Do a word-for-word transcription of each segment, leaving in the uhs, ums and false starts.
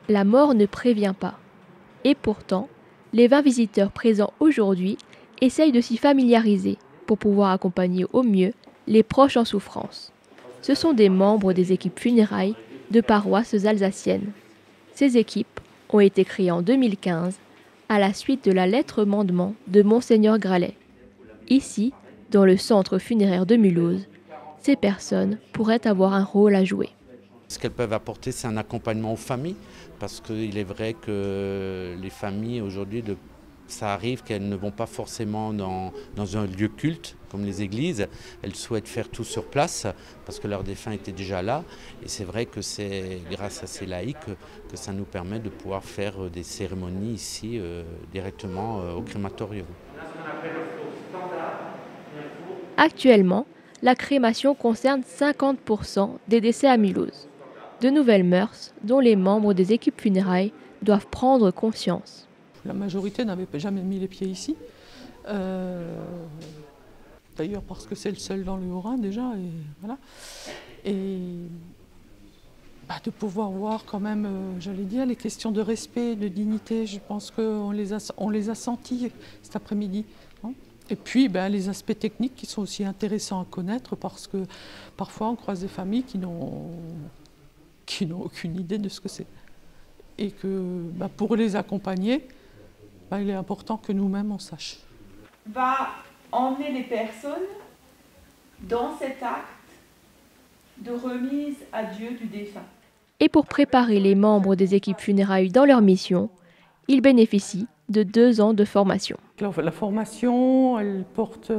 La mort ne prévient pas. Et pourtant, les vingt visiteurs présents aujourd'hui essayent de s'y familiariser pour pouvoir accompagner au mieux les proches en souffrance. Ce sont des membres des équipes funérailles de paroisses alsaciennes. Ces équipes ont été créées en deux mille quinze à la suite de la lettre mandement de Monseigneur Gralet. Ici, dans le centre funéraire de Mulhouse, ces personnes pourraient avoir un rôle à jouer. Ce qu'elles peuvent apporter, c'est un accompagnement aux familles, parce qu'il est vrai que les familles aujourd'hui, ça arrive qu'elles ne vont pas forcément dans, dans un lieu culte, comme les églises. Elles souhaitent faire tout sur place, parce que leur défunt était déjà là. Et c'est vrai que c'est grâce à ces laïcs que ça nous permet de pouvoir faire des cérémonies ici, euh, directement euh, au crématorium. Actuellement, la crémation concerne cinquante pour cent des décès à Mulhouse. De nouvelles mœurs dont les membres des équipes funérailles doivent prendre conscience. La majorité n'avait jamais mis les pieds ici. Euh, D'ailleurs parce que c'est le seul dans le Haut-Rhin déjà. Et, voilà. et bah, de pouvoir voir quand même, euh, j'allais dire, les questions de respect, de dignité, je pense qu'on les a, on les a senties cet après-midi. Hein. Et puis ben, les aspects techniques qui sont aussi intéressants à connaître parce que parfois on croise des familles qui n'ont qui n'ont aucune idée de ce que c'est. Et que ben, pour les accompagner, ben, il est important que nous-mêmes on sache. Va emmener les personnes dans cet acte de remise à Dieu du défunt. Et pour préparer les membres des équipes funérailles dans leur mission, ils bénéficient de deux ans de formation. La formation, elle porte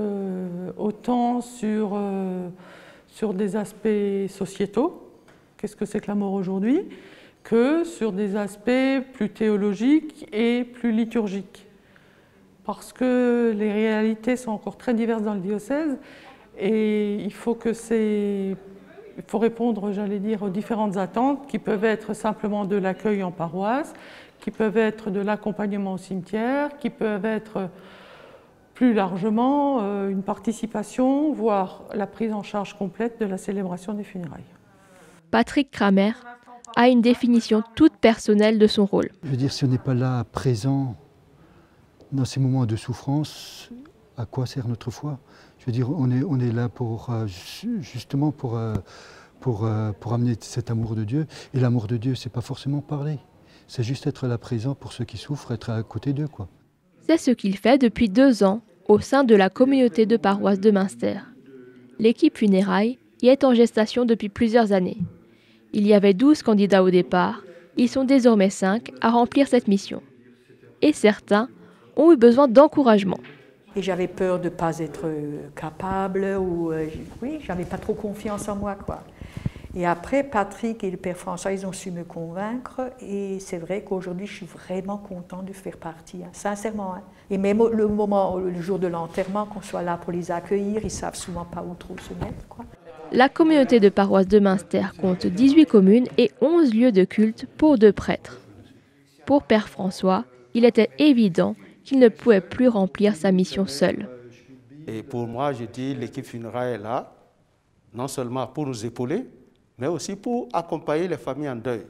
autant sur, euh, sur des aspects sociétaux, qu'est-ce que c'est que la mort aujourd'hui, que sur des aspects plus théologiques et plus liturgiques. Parce que les réalités sont encore très diverses dans le diocèse et il faut que c'est... Il faut répondre, j'allais dire, aux différentes attentes qui peuvent être simplement de l'accueil en paroisse, qui peuvent être de l'accompagnement au cimetière, qui peuvent être plus largement euh, une participation, voire la prise en charge complète de la célébration des funérailles. Patrick Kramer a une définition toute personnelle de son rôle. Je veux dire, si on n'est pas là, présent, dans ces moments de souffrance, à quoi sert notre foi ? Je veux dire, on est, on est là pour, euh, justement pour, euh, pour, euh, pour amener cet amour de Dieu. Et l'amour de Dieu, c'est pas forcément parler. C'est juste être là présent pour ceux qui souffrent, être à côté d'eux, quoi. C'est ce qu'il fait depuis deux ans au sein de la communauté de paroisse de Münster. L'équipe funéraille y est en gestation depuis plusieurs années. Il y avait douze candidats au départ, ils sont désormais cinq à remplir cette mission. Et certains ont eu besoin d'encouragement. Et j'avais peur de ne pas être capable, ou euh, oui, j'avais pas trop confiance en moi, quoi. Et après, Patrick et le Père François, ils ont su me convaincre, et c'est vrai qu'aujourd'hui, je suis vraiment contente de faire partie, hein, sincèrement. Hein. Et même le moment, le jour de l'enterrement, qu'on soit là pour les accueillir, ils savent souvent pas où trop se mettre, quoi. La communauté de paroisse de Münster compte dix-huit communes et onze lieux de culte pour deux prêtres. Pour Père François, il était évident qu'il ne pouvait plus remplir sa mission seul. Et pour moi, je dis l'équipe funéraire est là, non seulement pour nous épauler, mais aussi pour accompagner les familles en deuil.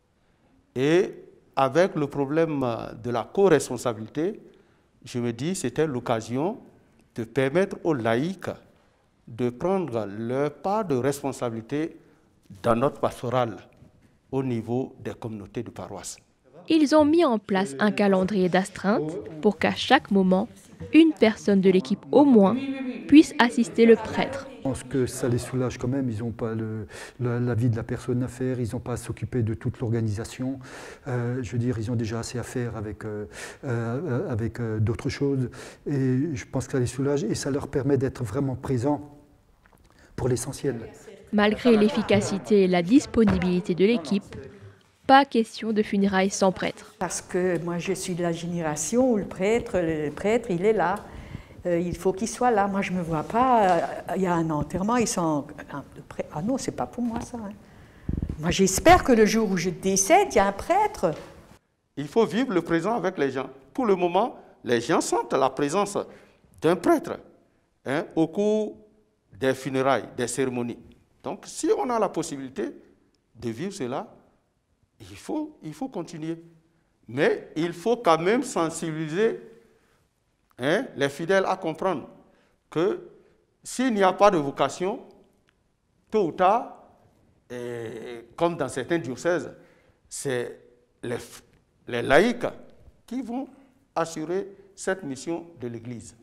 Et avec le problème de la co-responsabilité, je me dis que c'était l'occasion de permettre aux laïcs de prendre leur part de responsabilité dans notre pastorale au niveau des communautés de paroisse. Ils ont mis en place un calendrier d'astreinte pour qu'à chaque moment, une personne de l'équipe au moins puisse assister le prêtre. Je pense que ça les soulage quand même, ils n'ont pas le, la, la vie de la personne à faire, ils n'ont pas à s'occuper de toute l'organisation. Euh, je veux dire, ils ont déjà assez à faire avec, euh, euh, avec euh, d'autres choses. Et je pense que ça les soulage et ça leur permet d'être vraiment présents pour l'essentiel. Malgré l'efficacité et la disponibilité de l'équipe, pas question de funérailles sans prêtre. Parce que moi, je suis de la génération où le prêtre, le prêtre, il est là. Euh, il faut qu'il soit là. Moi, je ne me vois pas. Euh, il y a un enterrement, ils sont... Ah non, c'est pas pour moi, ça. Hein. Moi, j'espère que le jour où je décède, il y a un prêtre. Il faut vivre le présent avec les gens. Pour le moment, les gens sentent la présence d'un prêtre hein, au cours des funérailles, des cérémonies. Donc, si on a la possibilité de vivre cela, il faut, il faut continuer. Mais il faut quand même sensibiliser hein, les fidèles à comprendre que s'il n'y a pas de vocation, tôt ou tard, et comme dans certains diocèses, c'est les, les laïcs qui vont assurer cette mission de l'Église.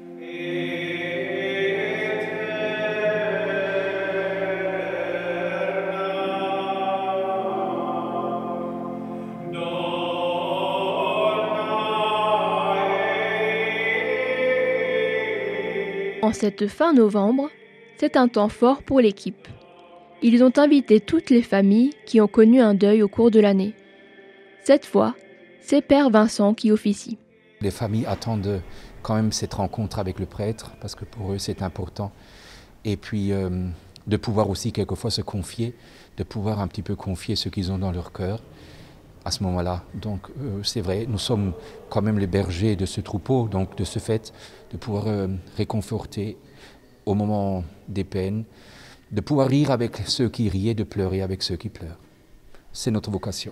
En cette fin novembre, c'est un temps fort pour l'équipe. Ils ont invité toutes les familles qui ont connu un deuil au cours de l'année. Cette fois, c'est Père Vincent qui officie. Les familles attendent quand même cette rencontre avec le prêtre, parce que pour eux c'est important. Et puis euh, de pouvoir aussi quelquefois se confier, de pouvoir un petit peu confier ce qu'ils ont dans leur cœur à ce moment-là. Donc euh, c'est vrai, nous sommes quand même les bergers de ce troupeau, donc de ce fait de pouvoir euh, réconforter au moment des peines, de pouvoir rire avec ceux qui rient et de pleurer avec ceux qui pleurent. C'est notre vocation.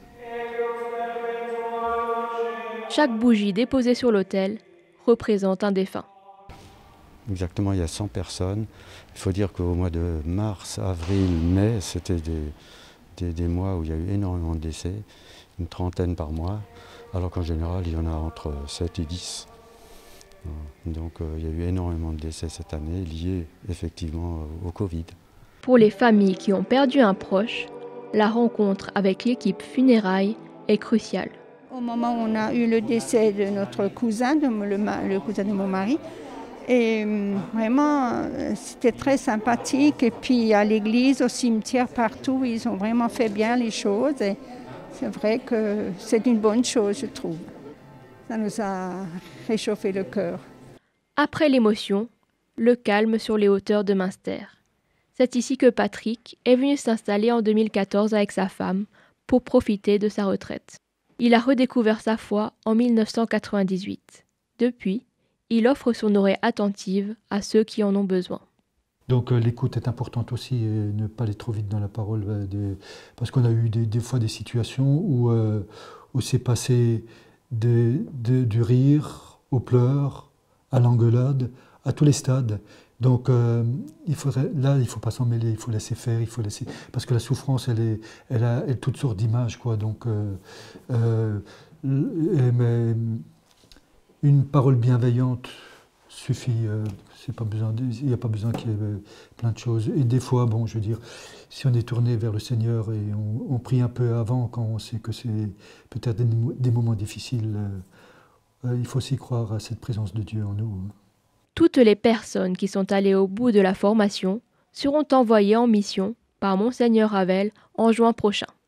Chaque bougie déposée sur l'autel représente un défunt. Exactement, il y a cent personnes. Il faut dire qu'au mois de mars, avril, mai, c'était des, des, des mois où il y a eu énormément de décès, une trentaine par mois, alors qu'en général, il y en a entre sept et dix. Donc euh, il y a eu énormément de décès cette année liés effectivement au Covid. Pour les familles qui ont perdu un proche, la rencontre avec l'équipe funérailles est cruciale. Au moment où on a eu le décès de notre cousin, de le, le cousin de mon mari, et vraiment c'était très sympathique. Et puis à l'église, au cimetière, partout, ils ont vraiment fait bien les choses. Et c'est vrai que c'est une bonne chose, je trouve. Ça nous a réchauffé le cœur. Après l'émotion, le calme sur les hauteurs de Münster. C'est ici que Patrick est venu s'installer en deux mille quatorze avec sa femme pour profiter de sa retraite. Il a redécouvert sa foi en mille neuf cent quatre-vingt-dix-huit. Depuis, il offre son oreille attentive à ceux qui en ont besoin. Donc euh, l'écoute est importante aussi, et ne pas aller trop vite dans la parole, euh, des... parce qu'on a eu des, des fois des situations où, euh, où c'est passé de, de, du rire aux pleurs, à l'engueulade, à tous les stades. Donc euh, il faudrait, là, il ne faut pas s'en mêler, il faut laisser faire, il faut laisser, parce que la souffrance, elle, est, elle a elle, toutes sortes d'images, quoi. Donc, euh, euh, mais une parole bienveillante suffit. Euh, c'est pas besoin, il n'y a pas besoin qu'il y ait plein de choses. Et des fois, bon, je veux dire, si on est tourné vers le Seigneur et on, on prie un peu avant, quand on sait que c'est peut-être des, des moments difficiles, euh, il faut aussi croire à cette présence de Dieu en nous. Toutes les personnes qui sont allées au bout de la formation seront envoyées en mission par Monseigneur Ravel en juin prochain.